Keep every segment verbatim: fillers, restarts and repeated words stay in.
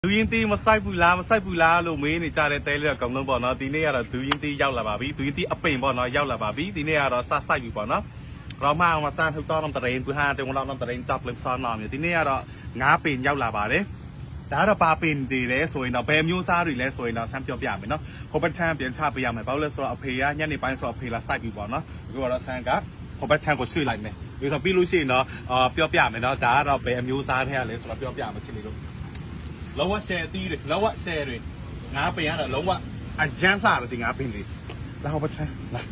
ดูยินตีมาใส่ปุลามาใส่ปุลาลูกมีนี่จ่าเรเตเลือกกำลังบ่อนะทีนี้เราดูยินตียาวละบาบีดูยินตีอัปเป็นบ่อนะยาวละบาบีทีนี้เราซาใส่อยู่บ่อนะเรามาเอามาสร้างทุกต้นน้ำตะเรนพื้นห้าแต่ของเราน้ำตะเรนจับเล็บซ้อนนอนอยู่ทีนี้เรางาเป็นยาวละบาเด้แต่เราปลาเป็นดีเลยสวยเนาะเบมยูซาหรือเลยสวยเนาะแซมเปียบอย่างเหมือนเนาะเขาเป็นแชมป์เปลี่ยนชาติไปอย่างเหมือนเปล่าเลยสวอเพียยันในไปสวอเพียเราใส่อยู่บ่อนะก็เราแซงกันเขาเป็นแชมป์ก็ชื่ออะไรไหมหรือถ้าพี่รู้ชื่อเนาะเอ่อเปียบอย่างเหมือนเนาะแต่เราเบมยูซาแท้เลยสวอเปียบอย่างมันชื่ออะไรแล้วว่าเซตีเลยแล้วว่าเซเลยงาเป็นอะไรแล้วว่าอันยันซาเลยที่งาเป็นเลยแล้วเขาเป็นแชมป์นะ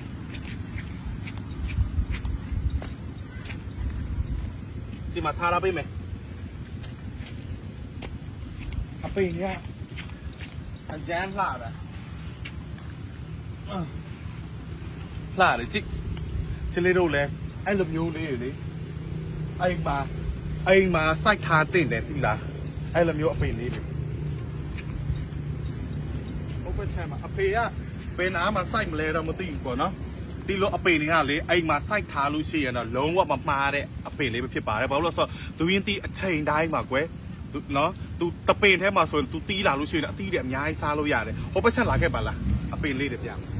ที่มาทาราไปไหมอาเป็นเนี่ยอันยันซาเลยซาเลยจิชิลิโร่เลยไอ้ลมยูเลยเลยไอ้มาไอ้มาใส่ทานเต้นเด็ดที่ละไอ้ลำยูอเป็นนี่ดิโอ้เป็นแชมป์อเปียเป็นน้ำมาใส่มาเลยเรามาตีก่อนเนาะตีรถอเปียนี่ฮะเลยไอ้มาใส่ทาลูชีนะลงว่ามามาเนี่ยอเปียเลยไปเพียบป่าเลยเพราะเราสอนตัวยินตีเชงได้มากเว้ยเนาะตัวตะเปียแท้มาส่วนตัวตีหลาลูชีนะตีเดี่ยมย้ายซาโลยาเลยโอ้เป็นแชมป์หลักแค่ป่ะล่ะอเปียเลยเดี่ยม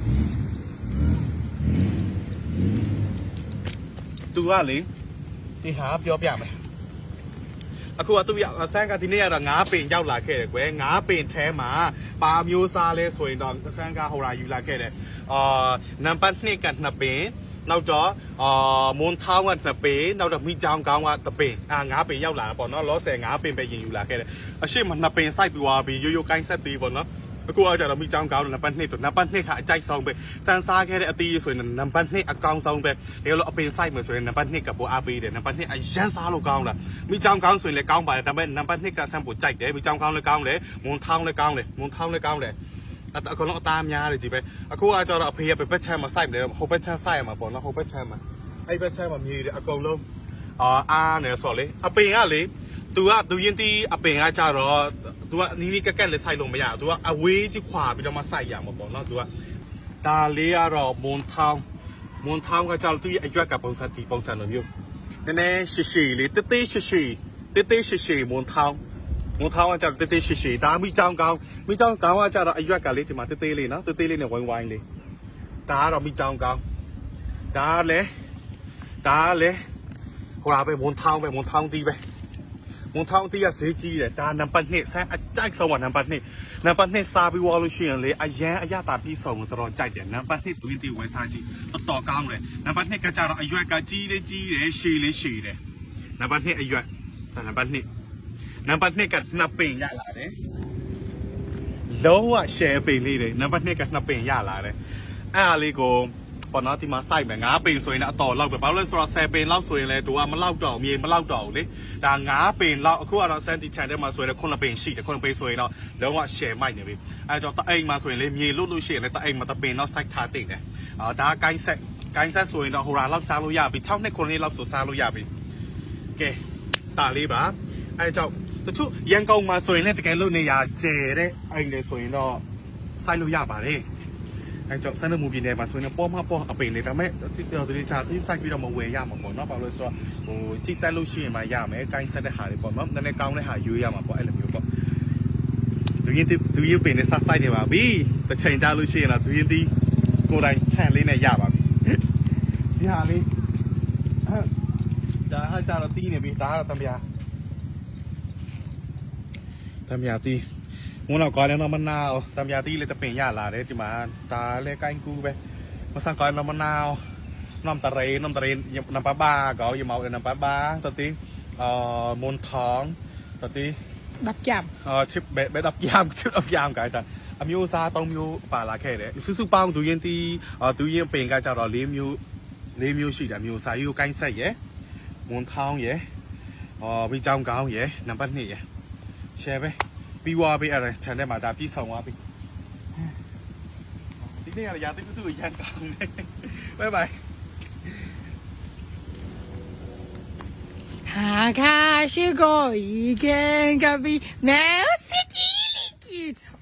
ตัวเลยที่หาเปียบอย่างไหมအခုကသူ့ဆန်းကဒီနေ့ကတော့ငါးပင်ရောက်လာခဲ့တယ်ကွယ်ငါးပင်ထဲမှာပါမျိုးစားလဲဆိုရင်တော့ဆန်းကဟိုလာယူလာခဲ့တယ်အာနံပါတ်နှစ်ကနှစ်ပင်နောက်တော့အာမွန်ထောင်းကနှစ်ပင်နောက်တော့မိချောင်းကောင်းကတစ်ပင်အာငါးပင်ရောက်လာတာပေါ့နော်လောဆယ်ငါးပင်ပဲရင်ယူလာခဲ့တယ်အရှိမနှစ်ပင်စိုက်ပြီးသွားပြီးရိုးရိုးကိုင်းဆက်ပြီးပေါ့နော်အခုအကြတော့မိချောင်းကောင်းနံပါတ်နှစ်တော့နံပါတ်နှစ်ကအကြိုက်ဆုံးပဲစမ်းစားခဲ့တဲ့အတီးဆိုရင်နံပါတ်နှစ်အကောင်းဆုံးပဲဒီလိုအပင်စိုက်မယ်ဆိုရင်နံပါတ်နှစ်ကပိုအားပေးတယ်နံပါတ်နှစ်အရန်စားလို့ကောင်းလားမိချောင်းကောင်းဆိုရင်လည်းကောင်းပါတယ်ဒါပေမဲ့နံပါတ်နှစ်ကဆန်းပိုကြိုက်တယ်မိချောင်းကောင်းလည်းကောင်းတယ်မွန်ထောင်းလည်းကောင်းတယ်မွန်ထောင်းလည်းကောင်းတယ်အအကောင်လုံးအသားများတယ်ကြီးပဲအခုအကြတော့အဖေကဘက်ချမ်းမှာစိုက်တယ်ဟိုဘက်ချမ်းစိုက်ရမှာပေါ့နော်ဟိုဘက်ချမ်းမှာအဲ့ဘက်ချမ်းမှာမြေတယ်အကောင်လုံးအာအားနေဆိုလေအပင်ကလေသူကသူရင်တီးအပင်ကကြတော့သူကနီးနီးကက်ကက်လေးစိုက်လို့မရဘူးသူကအဝေးကြီးခွာပြီးတော့မှစိုက်ရမှာပေါ့နော်သူကဒါလေးကတော့မွန်ထောင်းမွန်ထောင်းကကြတော့သူ့ရဲ့အရွက်ကပုံစံဒီပုံစံလိုမျိုးနည်းနည်းရှည်ရှည်လေးတေးသေးရှည်ရှည်တေးသေးရှည်ရှည်မွန်ထောင်းမွန်ထောင်းကကြတော့တေးသေးရှည်ရှည်ဒါမိချောင်းကောင်းမိချောင်းကောင်းကကြတော့အရွက်ကလေးဒီမှာတေးသေးလေးနော်တေးသေးလေးနဲ့ဝိုင်းဝိုင်းလေးဒါကတော့မိချောင်းကောင်းဒါလည်းဒါလည်းဟိုလာပဲမွန်ထောင်းပဲမွန်ထောင်းတီးပဲမွန်ထောင်းတီးကဈေးကြီးတယ်ဒါနံပါတ်နှစ်ဆန်းအကြိုက်ဆုံးကနံပါတ်နှစ်နံပါတ်နှစ်စားပြီးဝါလို့ရှိရင်လေအရန်အရတာပြီးဆုံးတော်တော်ကြိုက်တယ်နံပါတ်နှစ်တွင်းတီးဝယ်စားကြည့်တော်တော်ကောင်းတယ်နံပါတ်နှစ်ကကြတော့အရွက်ကကြီးလေးကြီးတယ်ရှည်လေးရှည်တယ်နံပါတ်နှစ်အရွက်နံပါတ်နှစ်နံပါတ်နှစ်ကနှစ်ပင်ရလာတယ်လုံးဝရှယ်ပင်လေးတယ်နံပါတ်နှစ်ကနှစ်ပင်ရလာတယ်အဲ့အားလေးကိုပေါ်တော့ဒီမှာစိုက်မယ်ငါးပင်ဆိုရင်အတော်လောက်ပဲဘာလို့လဲဆိုတော့ဆယ်ပင်လောက်ဆိုရင်လေသူကမလောက်တော့မြေမလောက်တော့ဘူးလေဒါငါးပင်လောက်အခုကတော့စန်တီချန်ထဲမှာဆိုရင်ခုနှစ်ပင်ရှိတယ်ခုနှစ်ပင်ဆိုရင်တော့လုံးဝရှယ်မိုက်နေပြီအဲကြောင့်တအိမ်မှာဆိုရင်လေမြေလွတ်လို့ရှိရင်လေတအိမ်မှာတပင်တော့စိုက်ထားတိတ်တယ်အာဒါကိုင်းဆက်ကိုင်းဆက်ဆိုရင်တော့ဟိုရာလောက်စားလို့ရပြီ၆နှစ်ခုနှစ်လောက်ဆိုစားလို့ရပြီကဲတာလေးပါအဲကြောင့်တချို့ရန်ကုန်မှာဆိုရင်လည်းတကယ်လို့နေရကျဲတဲ့အိမ်လေဆိုရင်တော့စိုက်လို့ရပါတယ်အဲကြောင့်စမ်းတဲ့မူပြည်နယ်မှာဆိုရင်ပေါ်မှာပေါ်အပင်လေးဒါပေမဲ့ဒီဒီချာသူစိုက်ပြီးတော့မဝယ်ရမှာပေါ့နော်ဘာလို့လဲဆိုတော့ဟိုကြည့်တက်လို့ရှိရင်မှရမယ်ကိုင်းဆက်တဲ့ဟာတွေပေါ့နော်နည်းနည်းကောင်းတဲ့ဟာရွေးရမှာပေါ့အဲ့လိုမျိုးပေါ့သူရင်သူရင်ပင်နဲ့စစိုက်နေပါပြီတစ်ချိန်ကြာလို့ရှိရင်တော့သူရင်ဒီကိုယ်တိုင်ခြံလေးနဲ့ရပါပြီဒီဟာလေးဒါဟာကြာတော့တီးနေပြီဒါကတော့တံပြားတံပြားတီးငုံတော့ကောင်းတယ်နော်မနာတံပြားတီးလေးတပင်ရလာတယ်ဒီမှာဒါလည်းကိုင်းကူပဲမဆန်ကောင်းတော့မနာน้ำตะเรน้ำตะเรน้ำปลาบ้าก็อย่าเมาเลยน้ำปลาบ้าตัวที่เอ่อมนท้องตัวที่ดับยามเอ่อชิบเบ็ดเบ็ดดับยามชิบดับยามกันแต่อามิวซาต้องมิวป่าละแค่เด้สู้สู้ปังตัวเย็นที่เอ่อตัวเย็นเป็นกันจะรอเลี้ยมิวเลี้ยมิวสิแต่มิวซาอยู่ใกล้ใส่เย่มนท้องเย่เอ่อไปจ้องก้าวเย่น้ำปลาเนี่ยเย่แช่ไปปีวาไปอะไรฉันได้มาดาพี่สองวาไปที่นี่อะไรยาที่ตู้ยันกันบ๊ายบาย哈卡西哥一根隔壁，没有司机里去。